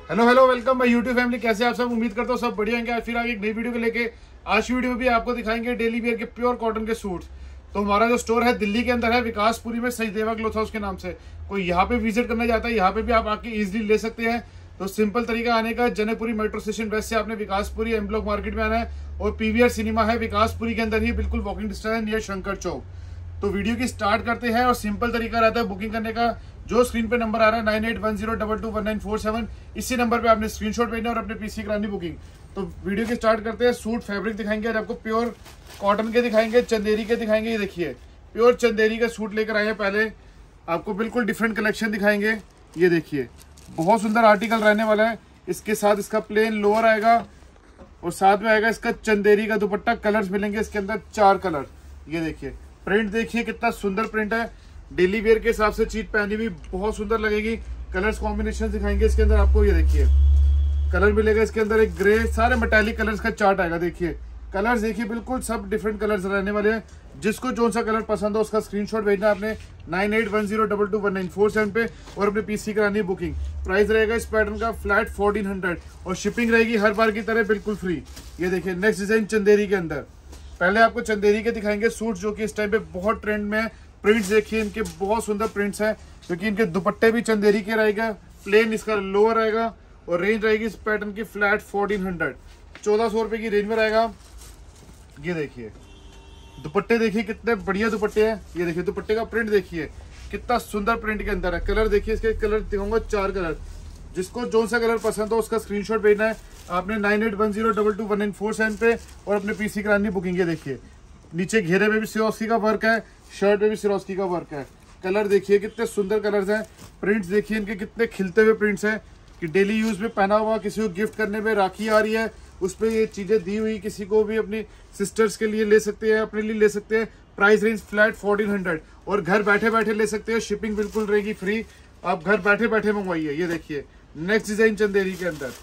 Hello hello, welcome my YouTube family. कैसे आप सब? उम्मीद करता हूँ सब बढ़िया होंगे। आज फिर आगे एक नई वीडियो को लेके। आज की वीडियो में भी आपको दिखाएंगे डेली वेयर के प्योर कॉटन के सूट्स। तो हमारा जो स्टोर है दिल्ली के अंदर है, विकासपुरी में, सचदेवा क्लॉथ हाउस के नाम से। कोई यहाँ पे विजिट करना चाहता है, यहाँ पे भी आप आके इजिली ले सकते हैं। तो सिंपल तरीका आने का, जनकपुरी मेट्रो स्टेशन वेस्ट से आपने विकासपुरी एम ब्लॉक मार्केट में आना है और पीवीआर सिनेमा है विकासपुरी के अंदर ही, बिल्कुल वॉकिंग डिस्टेंस है, नियर शंकर चौक। तो वीडियो की स्टार्ट करते हैं और सिंपल तरीका रहता है बुकिंग करने का। जो स्क्रीन पे नंबर आ रहा है 9810221947, इसी नंबर पे आपने स्क्रीनशॉट भेजना और अपने पीसी करानी बुकिंग। तो वीडियो की स्टार्ट करते हैं। सूट फैब्रिक दिखाएंगे और आपको प्योर कॉटन के दिखाएंगे, चंदेरी के दिखाएंगे। ये देखिए प्योर चंदेरी का सूट लेकर आए हैं। पहले आपको बिल्कुल डिफरेंट कलेक्शन दिखाएंगे। ये देखिए बहुत सुंदर आर्टिकल रहने वाला है। इसके साथ इसका प्लेन लोअर आएगा और साथ में आएगा इसका चंदेरी का दुपट्टा। कलर्स मिलेंगे इसके अंदर 4 कलर। ये देखिए प्रिंट देखिए कितना सुंदर प्रिंट है। डेली वेयर के हिसाब से चीज पहनी भी बहुत सुंदर लगेगी। कलर्स कॉम्बिनेशन दिखाएंगे इसके अंदर आपको। ये देखिए कलर मिलेगा इसके अंदर, एक ग्रे, सारे मेटालिक कलर्स का चार्ट आएगा। देखिए कलर्स देखिए बिल्कुल सब डिफरेंट कलर्स रहने वाले हैं। जिसको जो सा कलर पसंद हो उसका स्क्रीनशॉट भेजना आपने 9810221947 पे और अपने पीसी करानी बुकिंग। प्राइस रहेगा इस पैटर्न का फ्लैट 1400 और शिपिंग रहेगी हर बार की तरह बिल्कुल फ्री। ये देखिए नेक्स्ट डिजाइन चंदेरी के अंदर। पहले आपको चंदेरी के दिखाएंगे सूट जो कि इस टाइम पे बहुत ट्रेंड में है। प्रिंट्स देखिए इनके बहुत सुंदर प्रिंट्स हैं, क्योंकि इनके दुपट्टे भी चंदेरी के रहेगा। प्लेन इसका लोअर रहेगा और रेंज रहेगी इस पैटर्न की फ्लैट 1400, 1400 रुपए की रेंज में रहेगा। ये देखिए दुपट्टे देखिए कितने बढ़िया दुपट्टे हैं। ये देखिए दुपट्टे का प्रिंट देखिए कितना सुंदर प्रिंट के अंदर है। कलर देखिए इसके, कलर दिखाऊंगा 4 कलर। जिसको जो सा कलर पसंद हो उसका स्क्रीनशॉट भेजना है आपने 9810221947 पे और अपने पीसी करानी बुकिंग। ये देखिए नीचे घेरे में भी सिरोस्की का वर्क है, शर्ट में भी सिरोस्की का वर्क है। कलर देखिए कितने सुंदर कलर्स हैं। प्रिंट्स देखिए इनके कितने खिलते हुए प्रिंट्स हैं कि डेली यूज में पहना हुआ, किसी को गिफ्ट करने में, राखी आ रही है उस पर ये चीजें दी हुई, किसी को भी अपनी सिस्टर्स के लिए ले सकते हैं, अपने लिए ले सकते हैं। प्राइस रेंज फ्लैट 1400 और घर बैठे बैठे ले सकते हैं। शिपिंग बिल्कुल रहेगी फ्री। आप घर बैठे बैठे मंगवाइए। ये देखिए नेक्स्ट डिजाइन चंदेरी के अंदर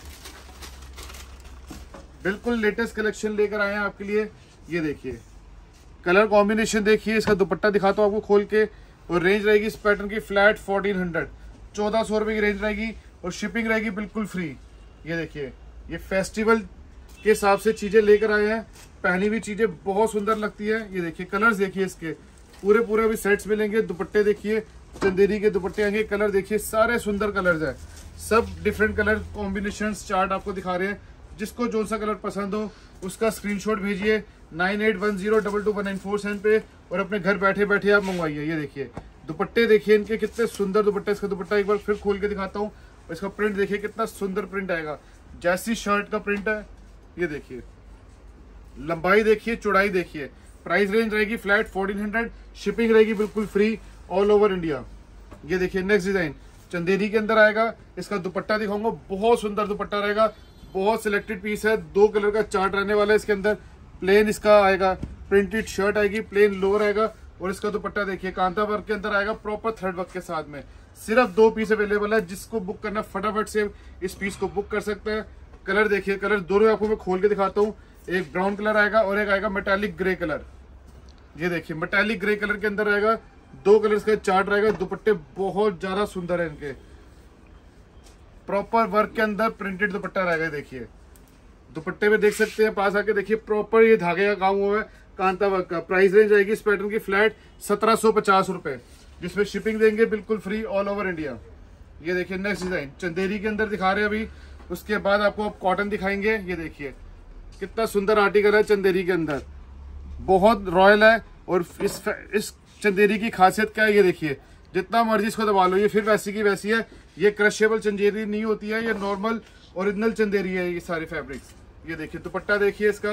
बिल्कुल लेटेस्ट कलेक्शन लेकर आए हैं आपके लिए। ये देखिए कलर कॉम्बिनेशन देखिए। इसका दुपट्टा दिखाता हूँ आपको खोल के। और रेंज रहेगी इस पैटर्न की फ्लैट 1400, 1400 रुपए की रेंज रहेगी और शिपिंग रहेगी बिल्कुल फ्री। ये देखिए ये फेस्टिवल के हिसाब से चीजें लेकर आए हैं। पहनी हुई चीजें बहुत सुंदर लगती है। ये देखिए कलर्स देखिए इसके पूरे अभी सेट्स मिलेंगे। दुपट्टे देखिए चंदेरी के दुपट्टे आएंगे। कलर देखिए सारे सुंदर कलर्स हैं, सब डिफरेंट कलर कॉम्बिनेशन चार्ट आपको दिखा रहे हैं। जिसको जो सा कलर पसंद हो उसका स्क्रीनशॉट भेजिए 9810221947 पे और अपने घर बैठे बैठे आप मंगवाइए। ये देखिए दुपट्टे देखिए इनके कितने सुंदर दुपट्टे। इसका दुपट्टा एक बार फिर खोल के दिखाता हूँ। इसका प्रिंट देखिए कितना सुंदर प्रिंट आएगा, जैसी शर्ट का प्रिंट है। ये देखिए लंबाई देखिए, चौड़ाई देखिए। प्राइस रेंज रहेगी फ्लैट 1400, शिपिंग रहेगी बिल्कुल फ्री ऑल ओवर इंडिया। ये देखिए नेक्स्ट डिजाइन चंदेरी के अंदर आएगा। इसका दुपट्टा दिखाऊंगा, बहुत सुंदर दुपट्टा रहेगा। बहुत सिलेक्टेड पीस है, 2 कलर का चार्ट रहने वाला है इसके अंदर। प्लेन इसका आएगा, प्रिंटेड शर्ट आएगी, प्लेन लोअर आएगा और इसका दुपट्टा देखिए कांता वर्क के अंदर आएगा, प्रॉपर थ्रेड वर्क के साथ में। सिर्फ 2 पीस अवेलेबल है। जिसको बुक करना फटाफट से इस पीस को बुक कर सकते हैं। कलर देखिए, कलर दोनों आपको मैं खोल के दिखाता हूँ। एक ब्राउन कलर आएगा और एक आएगा मेटालिक ग्रे कलर। ये देखिए मेटालिक ग्रे कलर के अंदर आएगा, 2 कलर का चार्ट रहेगा। दुपट्टे बहुत ज्यादा सुंदर है इनके, प्रॉपर वर्क के अंदर प्रिंटेड दुपट्टा रहेगा। देखिए दुपट्टे में देख सकते हैं, पास आके देखिए प्रॉपर ये धागे का काम हुआ है कांता वर्क का। प्राइस रेंज आएगी इस पैटर्न की फ्लैट 1750 रुपए, जिसमें शिपिंग देंगे बिल्कुल फ्री ऑल ओवर इंडिया। ये देखिए नेक्स्ट डिजाइन चंदेरी के अंदर दिखा रहे हैं अभी। उसके बाद आपको अब कॉटन दिखाएंगे। ये देखिए कितना सुंदर आर्टिकल है चंदेरी के अंदर, बहुत रॉयल है। और इस चंदेरी की खासियत क्या है, ये देखिए जितना मर्जी इसको दबा लो ये फिर वैसी की वैसी है। ये क्रशेबल चंदेरी नहीं होती है, ये नॉर्मल ओरिजिनल चंदेरी है ये सारे फैब्रिक्स। ये देखिए दुपट्टा देखिए इसका,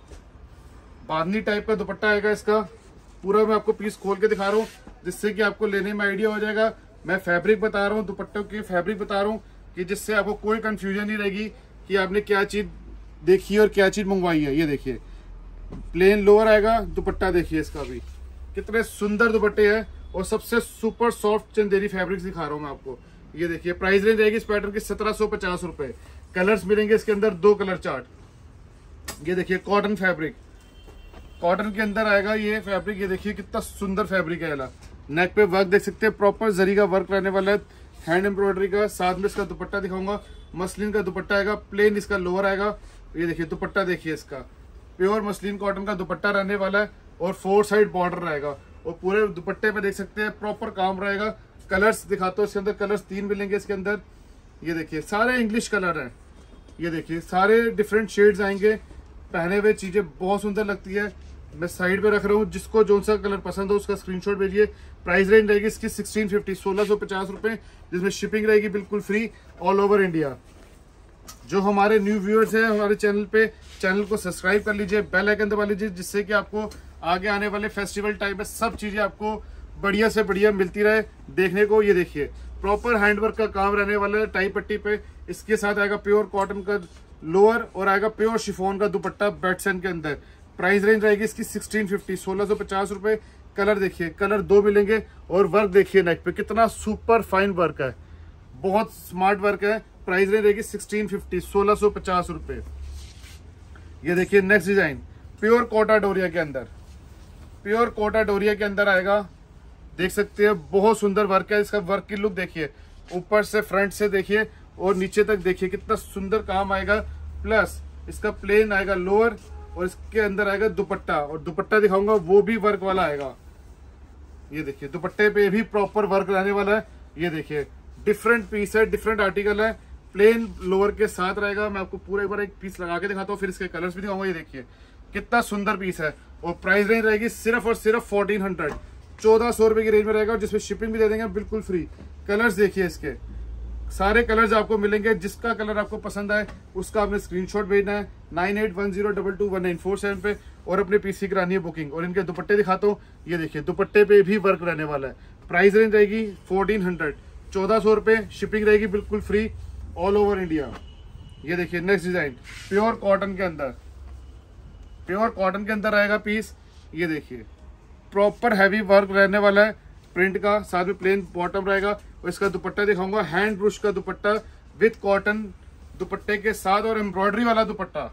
बांधनी टाइप का दुपट्टा आएगा इसका। पूरा मैं आपको पीस खोल के दिखा रहा हूँ जिससे कि आपको लेने में आइडिया हो जाएगा। मैं फैब्रिक बता रहा हूँ, दुपट्टों के फैब्रिक बता रहा हूँ कि जिससे आपको कोई कंफ्यूजन नहीं रहेगी कि आपने क्या चीज देखी और क्या चीज मंगवाई है। ये देखिए प्लेन लोअर आएगा, दुपट्टा देखिए इसका भी कितने सुंदर दुपट्टे हैं और सबसे सुपर सॉफ्ट चंदेरी फैब्रिक्स दिखा रहा हूँ मैं आपको। ये देखिए प्राइस रेंज रहेगी इस पैटर्न की 1750 रुपए। कलर्स मिलेंगे इसके अंदर, 2 कलर चार्ट। ये देखिए कॉटन फैब्रिक, कॉटन के अंदर आएगा ये फैब्रिक। ये देखिए कितना सुंदर फैब्रिक है। नेक पे वर्क देख सकते हैं, प्रॉपर जरी का वर्क रहने वाला है। हैंड एम्ब्रॉयडरी का, साथ में इसका दुपट्टा दिखाऊंगा, मसलिन का दुपट्टा आएगा, प्लेन इसका लोअर आएगा। ये देखिए दुपट्टा देखिए इसका, प्योर मसलिन कॉटन का दुपट्टा रहने वाला है और 4 साइड बॉर्डर रहेगा और पूरे दुपट्टे पे देख सकते हैं प्रॉपर काम रहेगा। कलर्स दिखाते हो, इसके अंदर कलर्स 3 मिलेंगे इसके अंदर। ये देखिए सारे इंग्लिश कलर हैं, ये देखिए सारे डिफरेंट शेड्स आएंगे। पहने हुए चीजें बहुत सुंदर लगती है। मैं साइड पे रख रहा हूँ, जिसको जो सा कलर पसंद हो उसका स्क्रीनशॉट भेजिए। प्राइस रेंज रहेगी इसकी 1650, 1650 रुपए, जिसमें शिपिंग रहेगी बिल्कुल फ्री ऑल ओवर इंडिया। जो हमारे न्यू व्यूअर्स हैं हमारे चैनल पे, चैनल को सब्सक्राइब कर लीजिए, बेल आइकन दबा लीजिए, जिससे कि आपको आगे आने वाले फेस्टिवल टाइम में सब चीजें आपको बढ़िया से बढ़िया मिलती रहे देखने को। ये देखिए प्रॉपर हैंडवर्क का काम रहने वाला है टाई पट्टी पे। इसके साथ आएगा प्योर कॉटन का लोअर और आएगा प्योर शिफॉन का दुपट्टा बेडसन के अंदर। प्राइस रेंज रहेगी इसकी 1650, 1650 रुपए। कलर देखिए, कलर 2 मिलेंगे और वर्क देखिए नेक पे कितना सुपर फाइन वर्क है, बहुत स्मार्ट वर्क है। प्राइस रेंज रहेगी 1650, 1650 रुपए। ये देखिए next design pure Kota Doria के अंदर, प्योर कोटा डोरिया के अंदर आएगा। देख सकते हैं बहुत सुंदर वर्क है। इसका वर्क की लुक देखिए, ऊपर से फ्रंट से देखिए और नीचे तक देखिए कितना सुंदर काम आएगा। प्लस इसका प्लेन आएगा लोअर और इसके अंदर आएगा दुपट्टा, और दुपट्टा दिखाऊंगा वो भी वर्क वाला आएगा। ये देखिए दुपट्टे पे भी प्रॉपर वर्क रहने वाला है। ये देखिए डिफरेंट पीस है, डिफरेंट आर्टिकल है, प्लेन लोअर के साथ रहेगा। मैं आपको पूरे बार एक पीस लगा के दिखाता हूँ, फिर इसके कलर्स भी दिखाऊंगा। ये देखिए कितना सुंदर पीस है और प्राइस रेंज रहेगी सिर्फ और सिर्फ 1400, 1400 रुपए की रेंज में रहेगा, और जिसमें शिपिंग भी दे देंगे बिल्कुल फ्री। कलर्स देखिए इसके, सारे कलर्स आपको मिलेंगे। जिसका कलर आपको पसंद आए उसका आपने स्क्रीनशॉट भेजना है 9810221947 पे और अपने पीसी करानी है बुकिंग। और इनके दुपट्टे दिखाता हूँ, ये देखिए दुपट्टे पे भी वर्क रहने वाला है। प्राइस रेंज रहेगी 1400, 1400 रुपए, शिपिंग रहेगी बिल्कुल फ्री ऑल ओवर इंडिया। ये देखिए नेक्स्ट डिजाइन प्योर कॉटन के अंदर, प्योर कॉटन के अंदर आएगा पीस। ये देखिए प्रॉपर हैवी वर्क रहने वाला है प्रिंट का, साथ में प्लेन बॉटम रहेगा और इसका दुपट्टा दिखाऊंगा हैंड ब्रुश का दुपट्टा विद कॉटन दुपट्टे के साथ और एम्ब्रॉयडरी वाला दुपट्टा।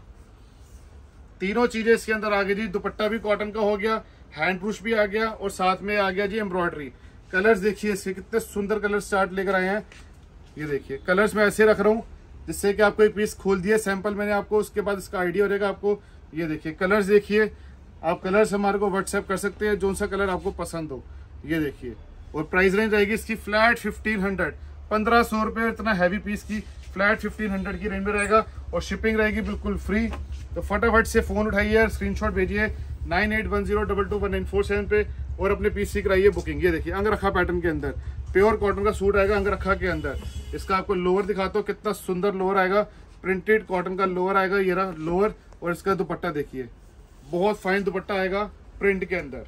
तीनों चीजें इसके अंदर आ गई जी। दुपट्टा भी कॉटन का हो गया, हैंड ब्रुश भी आ गया और साथ में आ गया जी एम्ब्रॉयडरी। कलर्स देखिए इसके कितने सुंदर कलर चार्ट लेकर आए हैं। ये देखिए कलर्स मैं ऐसे रख रहा हूँ जिससे कि आपको एक पीस खोल दिया सैंपल मैंने आपको, उसके बाद इसका आइडिया हो जाएगा आपको। ये देखिए कलर्स देखिए, आप कलर्स हमारे को व्हाट्सएप कर सकते हैं जो सा कलर आपको पसंद हो। ये देखिए और प्राइस रेंज रहेगी इसकी फ्लैट 1500, 1500 रुपये। इतना हैवी पीस की फ्लैट 1500 की रेंज में रहेगा और शिपिंग रहेगी बिल्कुल फ्री। तो फटाफट से फोन उठाइए, स्क्रीनशॉट भेजिए 9810221947 पे और अपने पीसी कराइए बुकिंग। ये देखिए अंगरखा पैटर्न के अंदर प्योर कॉटन का सूट आएगा अंगरखा के अंदर। इसका आपको लोअर दिखाता हूँ, कितना सुंदर लोअर आएगा, प्रिंटेड कॉटन का लोअर आएगा। ये रहा लोअर और इसका दुपट्टा देखिए, बहुत फाइन दुपट्टा आएगा प्रिंट के अंदर।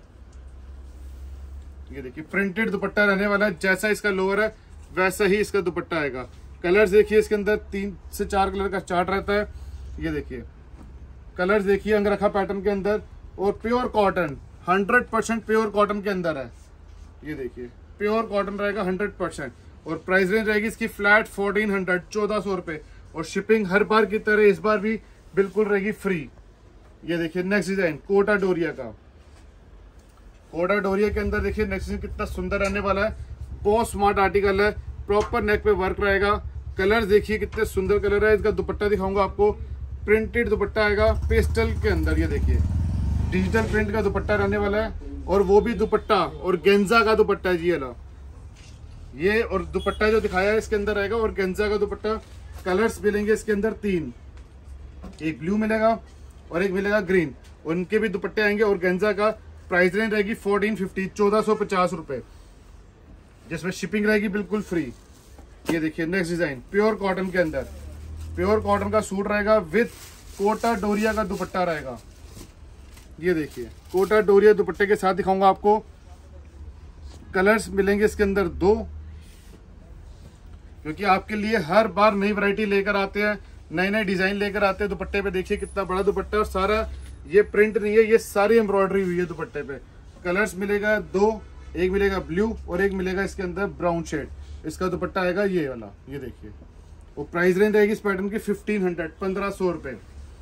ये देखिए प्रिंटेड दुपट्टा रहने वाला है, जैसा इसका लोअर है वैसा ही इसका दुपट्टा आएगा। कलर्स देखिए इसके अंदर 3 से 4 कलर का चार्ट रहता है। ये देखिए कलर्स देखिए अंगरखा पैटर्न के अंदर और प्योर कॉटन 100% प्योर कॉटन के अंदर है। ये देखिए प्योर कॉटन रहेगा 100% और प्राइस रेंज रहेगी इसकी फ्लैट 1400, 1400 रुपए और शिपिंग हर बार की तरह इस बार भी बिल्कुल रहेगी फ्री। ये देखिए नेक्स्ट डिजाइन कोटा डोरिया का, कोटा डोरिया के अंदर देखिए नेक्स्ट डिजाइन कितना सुंदर रहने वाला है, बहुत स्मार्ट आर्टिकल है, प्रॉपर नेक पे वर्क रहेगा। कलर देखिए कितने सुंदर कलर है। इसका दुपट्टा दिखाऊंगा आपको, प्रिंटेड दुपट्टा आएगा पेस्टल के अंदर। ये देखिए डिजिटल प्रिंट का दुपट्टा रहने वाला है और वो भी दुपट्टा और गेंजा का दुपट्टा है जी ये और दुपट्टा जो दिखाया है इसके अंदर रहेगा और गेंजा का दुपट्टा। कलर्स मिलेंगे इसके अंदर 3, एक ब्लू मिलेगा और एक मिलेगा ग्रीन, उनके भी दुपट्टे आएंगे और गेंजा का। प्राइस रेंज रहेगी 1450, 1450 रुपए, जिसमें शिपिंग रहेगी बिल्कुल फ्री। ये देखिए नेक्स्ट डिजाइन प्योर कॉटन के अंदर, प्योर कॉटन का सूट रहेगा विद कोटा डोरिया का दुपट्टा रहेगा। ये देखिए कोटा डोरिया दुपट्टे के साथ दिखाऊंगा आपको। कलर्स मिलेंगे इसके अंदर 2, क्योंकि आपके लिए हर बार नई वैरायटी लेकर आते हैं, नए नए डिजाइन लेकर आते हैं। दुपट्टे पे देखिए कितना बड़ा दुपट्टा और सारा ये प्रिंट नहीं है, ये सारी एम्ब्रॉयडरी हुई है दुपट्टे पे। कलर्स मिलेगा 2, एक मिलेगा ब्लू और एक मिलेगा इसके अंदर ब्राउन शेड। इसका दुपट्टा आएगा ये वाला। ये देखिए और प्राइस रेंज रहेगी इस पैटर्न की 1500, 1500 रुपए।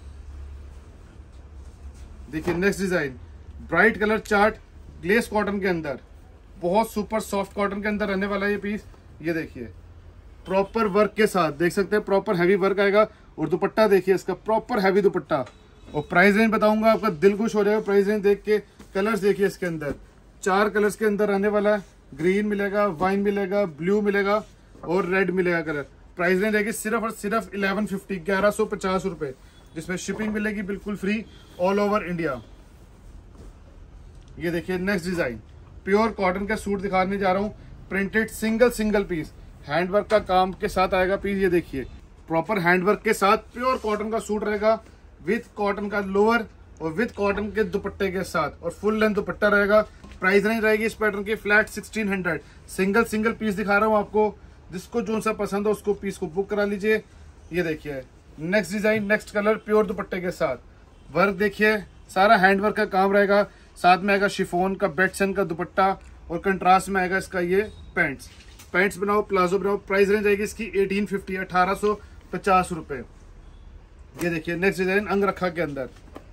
देखिए next design bright colour chart glace cotton के अंदर, बहुत सुपर सॉफ्ट कॉटन के अंदर रहने वाला ये पीस। ये देखिए प्रॉपर वर्क के साथ, देख सकते हैं प्रॉपर हैवी वर्क आएगा। और दुपट्टा देखिए इसका प्रॉपर हैवी दुपट्टा। और प्राइस रेंज बताऊंगा, आपका दिल खुश हो जाएगा प्राइस रेंज देख के। कलर्स देखिए इसके अंदर 4 कलर्स के अंदर आने वाला है। ग्रीन मिलेगा, वाइन मिलेगा, ब्लू मिलेगा और रेड मिलेगा कलर। प्राइस रेंज रहेगी सिर्फ और सिर्फ 1150, 1150 रुपए, जिसमें शिपिंग मिलेगी बिल्कुल फ्री ऑल ओवर इंडिया। ये देखिए नेक्स्ट डिजाइन, प्योर कॉटन का सूट दिखाने जा रहा हूँ। प्रिंटेड सिंगल पीस, हैंडवर्क का काम के साथ आएगा पीस। ये देखिए प्रॉपर हैंडवर्क के साथ प्योर कॉटन का सूट रहेगा, विथ कॉटन का लोअर और विथ कॉटन के दुपट्टे के साथ, और फुल लेंथ दुपट्टा रहेगा। प्राइस रेंज रहेगी इस पैटर्न की फ्लैट 1600। सिंगल पीस दिखा रहा हूँ आपको, जिसको जो सा पसंद हो उसको पीस को बुक करा लीजिए। ये देखिए next design, next colour, pure दुपट्टे के साथ। वर्क देखिए सारा हैंडवर्क का काम रहेगा। साथ में आएगा शिफॉन का बेडसन का दुपट्टा और कंट्रास्ट में आएगा इसका ये पैंट्स बनाओ, प्लाजो बनाओ। प्राइस रेंज आएगी इसकी 1850, 1850 रुपए। ये देखिए नेक्स्ट डिजाइन, अंगरखा के अंदर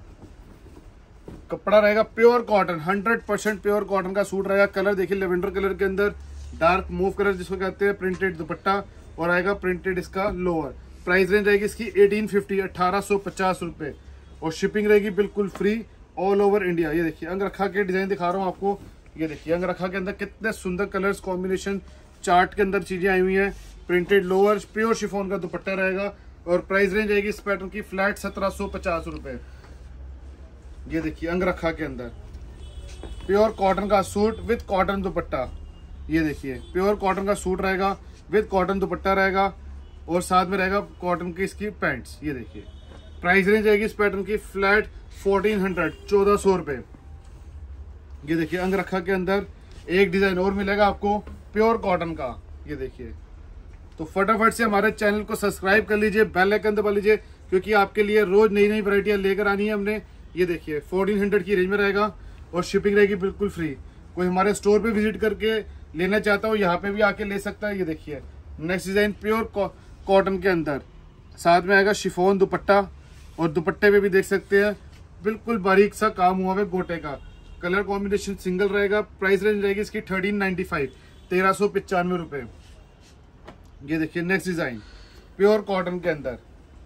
कपड़ा रहेगा प्योर कॉटन, 100% प्योर कॉटन का सूट रहेगा। कलर देखिए लेवेंडर कलर के अंदर, डार्क मूव कलर जिसको कहते हैं। प्रिंटेड दुपट्टा और आएगा प्रिंटेड इसका लोअर। प्राइस रेंज रहेगी इसकी 1850, 1850 रुपए। और शिपिंग रहेगी बिल्कुल फ्री ऑल ओवर इंडिया। ये देखिए अंगरखा के डिजाइन दिखा रहा हूँ आपको। ये देखिए अंगरखा के अंदर कितने सुंदर कलर्स कॉम्बिनेशन, चार्ट के अंदर चीजें आई हुई हैं। प्रिंटेड लोअर, प्योर शिफॉन का दुपट्टा रहेगा। और प्राइस रेंज आएगी इस पैटर्न की फ्लैट 1750 रुपए। ये देखिए अंगरखा के अंदर प्योर कॉटन का सूट विथ कॉटन दुपट्टा। ये देखिए प्योर कॉटन का सूट रहेगा, विथ कॉटन दुपट्टा रहेगा और साथ में रहेगा कॉटन की इसकी पैंट्स। ये देखिए प्राइस रेंज आएगी इस पैटर्न की फ्लैट 1400, 1400 रुपए। ये देखिए अंगरखा के अंदर एक डिजाइन और मिलेगा आपको प्योर कॉटन का। ये देखिए, तो फटाफट से हमारे चैनल को सब्सक्राइब कर लीजिए, बेल आइकन दबा लीजिए, क्योंकि आपके लिए रोज नई नई वैरायटियां लेकर आनी है हमने। ये देखिए 1400 की रेंज में रहेगा और शिपिंग रहेगी बिल्कुल फ्री। कोई हमारे स्टोर पे विजिट करके लेना चाहता हो यहाँ पे भी आके ले सकता है। ये देखिए नेक्स्ट डिजाइन, प्योर कॉटन के अंदर, साथ में आएगा शिफॉन दुपट्टा और दुपट्टे पे भी देख सकते हैं बिल्कुल बारीक सा काम हुआ है गोटे का। कलर कॉम्बिनेशन सिंगल रहेगा। प्राइस रेंज रहेगी इसकी 1395, 1395 रुपए। ये देखिए नेक्स्ट डिजाइन, प्योर कॉटन के अंदर,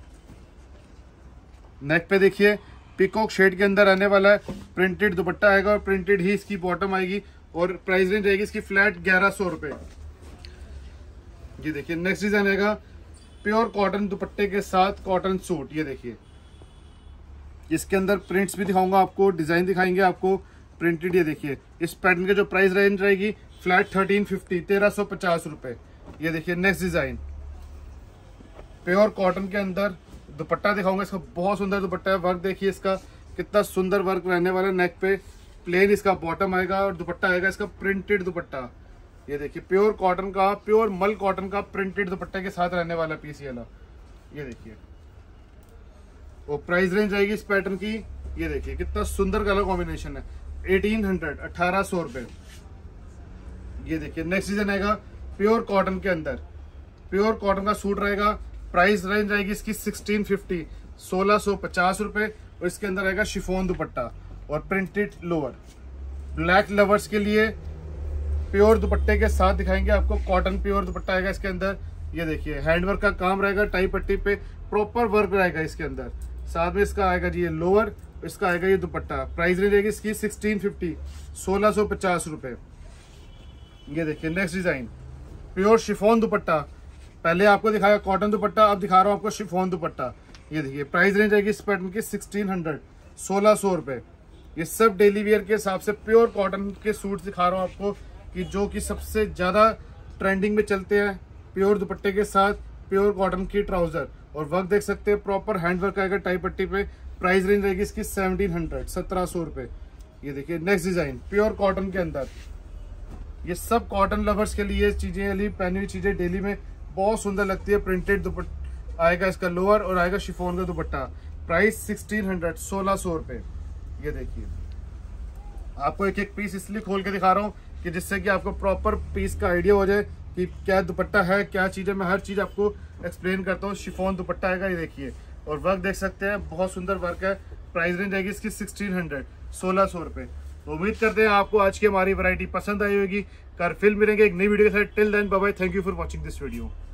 नेक पे देखिए पीकॉक शेड के अंदर आने वाला है। प्रिंटेड दुपट्टा आएगा और प्रिंटेड ही इसकी बॉटम आएगी। और प्राइस रेंज रहेगी इसकी फ्लैट 1100 रुपए। ये देखिए नेक्स्ट डिजाइन आएगा प्योर कॉटन दुपट्टे के साथ कॉटन सूट। ये देखिए इसके अंदर प्रिंट्स भी दिखाऊंगा आपको, डिजाइन दिखाएंगे आपको प्रिंटेड। ये देखिए इस पैटर्न के जो प्राइस रेंज रहेगी फ्लैट 1350, 1350 रुपए। ये देखिए नेक्स्ट डिजाइन, प्योर कॉटन के अंदर दुपट्टा दिखाऊंगा। इसका बहुत सुंदर दुपट्टा है। वर्क देखिए इसका कितना सुंदर वर्क रहने वाला है। नेक पे प्लेन इसका बॉटम आएगा और दुपट्टा आएगा इसका प्रिंटेड दुपट्टा। ये देखिए प्योर कॉटन का, प्योर मल कॉटन का प्रिंटेड दुपट्टे के साथ रहने वाला पीस ये वाला। ये देखिए, और प्राइस रेंज आएगी इस पैटर्न की। ये देखिए कितना सुंदर कलर कॉम्बिनेशन है, 1800, 1800 रुपए। ये देखिए नेक्स्ट डिजाइन आएगा प्योर कॉटन के अंदर, प्योर कॉटन का सूट रहेगा। प्राइस रेंज आएगी इसकी 1650, 1650 रुपए। और इसके अंदर आएगा शिफॉन दुपट्टा और प्रिंटेड लोअर। ब्लैक लवर्स के लिए प्योर दुपट्टे के साथ दिखाएंगे आपको। कॉटन प्योर दुपट्टा आएगा इसके अंदर। ये देखिए हैंडवर्क का काम रहेगा, टाई पट्टी पे प्रॉपर वर्क रहेगा इसके अंदर। साथ में इसका आएगा जी ये लोअर, इसका आएगा ये दुपट्टा। प्राइस रेंज आएगी इसकी 1650, 1650 रुपए। ये देखिए नेक्स्ट डिजाइन, प्योर शिफॉन दुपट्टा। पहले आपको दिखाया कॉटन दुपट्टा, अब दिखा रहा हूँ आपको शिफॉन दुपट्टा। ये देखिए प्राइस रेंज आएगी इस पैटर्न की 1600, 1600 रुपए। ये सब डेली वियर के हिसाब से प्योर कॉटन के सूट दिखा रहा हूँ आपको, कि जो कि सबसे ज्यादा ट्रेंडिंग में चलते हैं। प्योर दुपट्टे के साथ प्योर कॉटन की ट्राउजर और वर्क देख सकते हैं, प्रॉपर हैंडवर्क आएगा टाई पट्टी पे। प्राइस रेंज रहेगी इसकी 1700, 1700 रुपए। ये देखिए नेक्स्ट डिजाइन, प्योर कॉटन के अंदर। ये सब कॉटन लवर्स के लिए चीजें, पहनी हुई चीजें डेली में बहुत सुंदर लगती है। प्रिंटेड दुपट्टा आएगा इसका लोअर और आएगा शिफॉन का दुपट्टा। प्राइस 1600, 1600 रुपए। ये देखिए आपको एक एक पीस इसलिए खोल के दिखा रहा हूँ कि जिससे कि आपको प्रॉपर पीस का आइडिया हो जाए कि क्या दुपट्टा है, क्या चीज है। मैं हर चीज आपको एक्सप्लेन करता हूँ। शिफॉन दुपट्टा आएगा, ये देखिए, और वर्क देख सकते हैं बहुत सुंदर वर्क है। प्राइस रेंज आएगी इसकी 1600, 1600 रुपए। तो उम्मीद करते हैं आपको आज की हमारी वैरायटी पसंद आई होगी। कल फिर मिलेंगे एक नई वीडियो के साथ। Till then bye bye, thank you for watching this video.